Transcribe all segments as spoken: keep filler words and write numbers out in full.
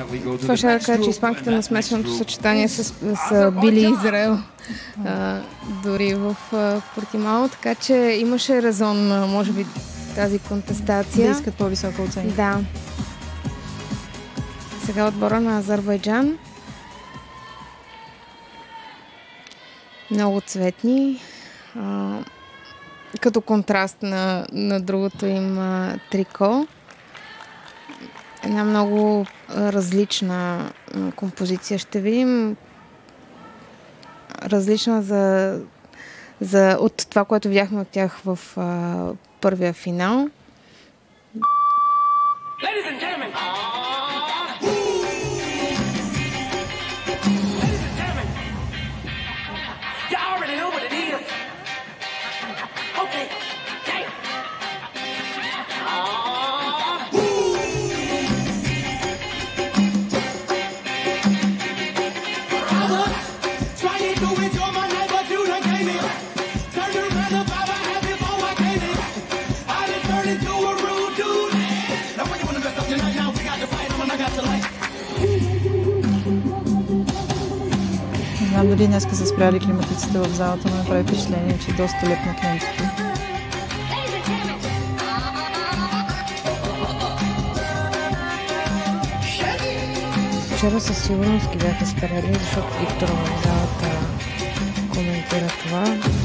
Това ще да кажа, че испанките на смесеното съчетание са, са били Израел а, дори в а, Портимао, така че имаше резон, може би, тази контестация. Да искат по-висока оценка. Да. Сега отбора на Азербайджан. Много цветни. А, като контраст на, на другото им а, трико. Една много различна композиция ще видим. Различна за, за, от това, което видяхме от тях в а, първия финал. Дори днеска са спряли климатиците в залата, но направи впечатление, че е доста лепнат лентите. Вчера със сигурност ги бяха спряли, защото Виктор в залата коментира това.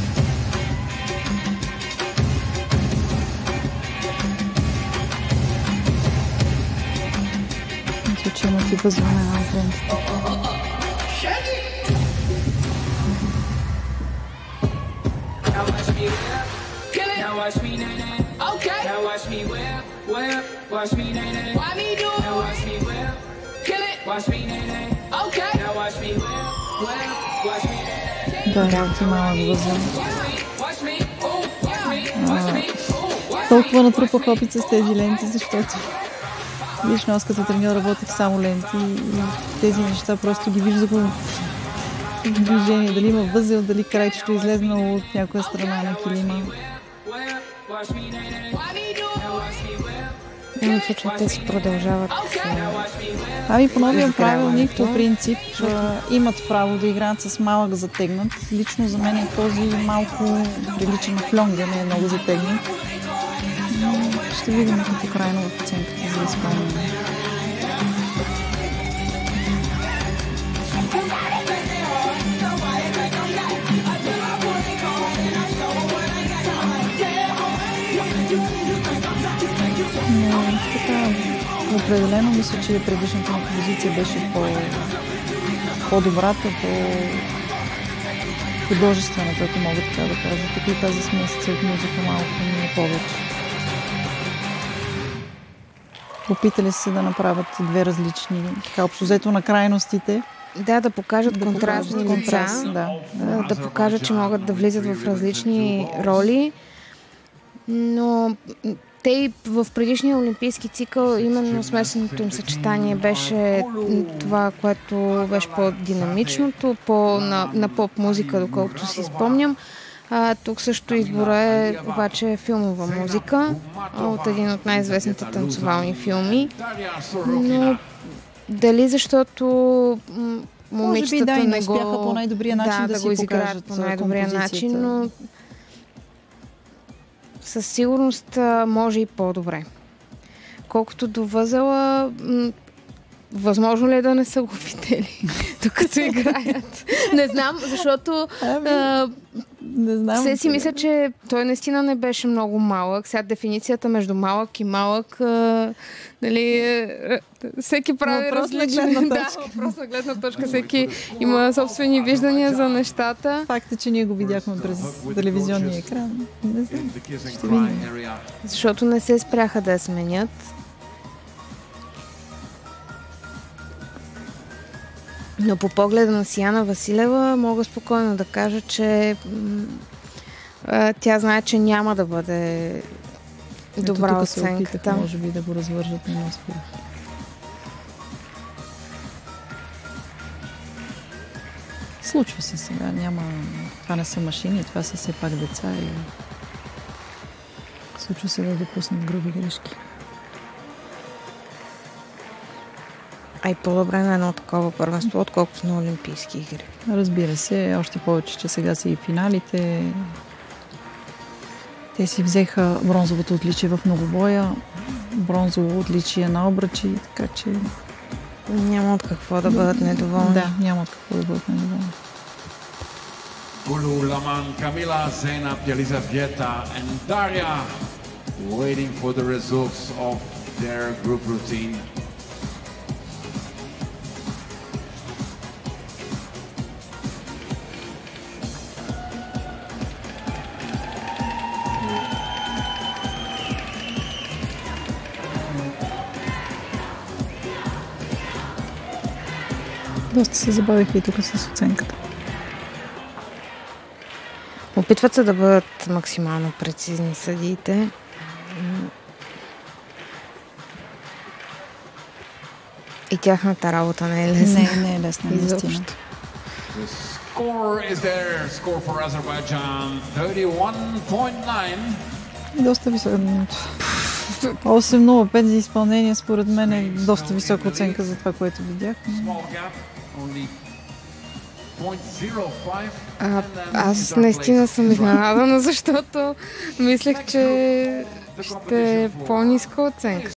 Мисля, че има ти възване на лентите. Watch me, nay, nay. Okay. Now watch me whip, whip. Watch me, nay, nay. Why me do it? Now watch me whip. Kill it. Watch me, nay, nay. Okay. Now watch me whip, whip. Watch me, nay, nay. Да, малки малък възван. Толкова натрупах опит с тези ленти, защото лично аз като треньор работех само ленти и тези неща просто ги виждах в движение. Дали има възел, дали крайчето е излезнало от някоя страна на килима. Мисля, че те си продължават. Ами по новия правилник, по принцип, имат право да играят с малък затегнат. Лично за мен е този малко прилича на флонга, не е много затегнат. Ще видим като крайно в оценката за Испания. Но така, определено мисля, че предишната му позиция беше по, по-добрата, по-художествената, ако мога така да кажа. Тук и тази смесица от музика малко не е повече. Опитали се да направят две различни, така общо взето на крайностите. Да, да покажат да контрастни покажат лица, контраст, да, да, да покажат, че могат да влизат в различни роли. Но те и в предишния олимпийски цикъл, именно смесеното им съчетание беше това, което беше по-динамичното, по, на, на поп-музика, доколкото си спомням. А, тук също избора е обаче филмова музика от един от най-известните танцовални филми. Но дали защото момичетата да, не го... по най-добрия начин да, да, да си го изиграят по най-добрия начин, но със сигурност може и по-добре. Колкото до възела, м- възможно ли е да не са го видели, докато играят? Не знам, защото ами, а, не знам, все си мисля, че той наистина не беше много малък. Сега дефиницията между малък и малък, а, нали, всеки прави различни. Да, въпрос на гледна точка. Всеки има собствени виждания за нещата. Факт е, че ние го видяхме през телевизионния екран. Не знам, ще видим. Защото не се спряха да я сменят. Но по погледа на Сияна Василева мога спокойно да кажа, че м- тя знае, че няма да бъде добра Ето, оценката. Опитах, може би да го развържат, но не успях. Случва се сега, няма... Това не са машини, това са все пак деца и... Случва се да допуснат груби грешки. А и по-добре на едно такова първенство, отколкото на Олимпийски игри. Разбира се, още повече, че сега са и финалите. Те си взеха бронзовото отличие в многобоя, бронзово отличие на обръчи, така че... Няма от какво да бъдат недоволни. Да, няма от какво да бъдат недоволни. Gulu, Laman, Camila, Zeynep, Yelizaveta and Daria waiting for the results of their group routine. Доста се забавиха и тук с оценката. Опитват се да бъдат максимално прецизни съдиите. И тяхната работа не е лесна. Не, не е лесна, наистина. The score is there. Score for Azerbaijan, thirty-one point nine. Доста висока. осем нула пет за изпълнение, според мен е доста висока оценка за това, което видях. А, аз наистина съм изненадана, защото мислех, че ще е по-ниска оценка.